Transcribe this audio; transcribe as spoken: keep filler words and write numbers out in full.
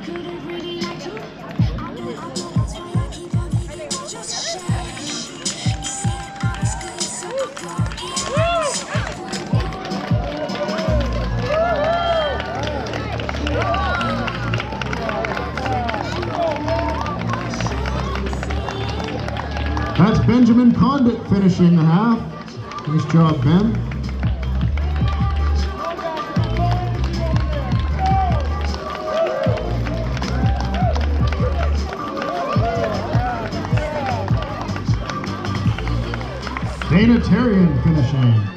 That's Benjamin Condit finishing the half. Nice job, Ben. Dana Terrian finishing.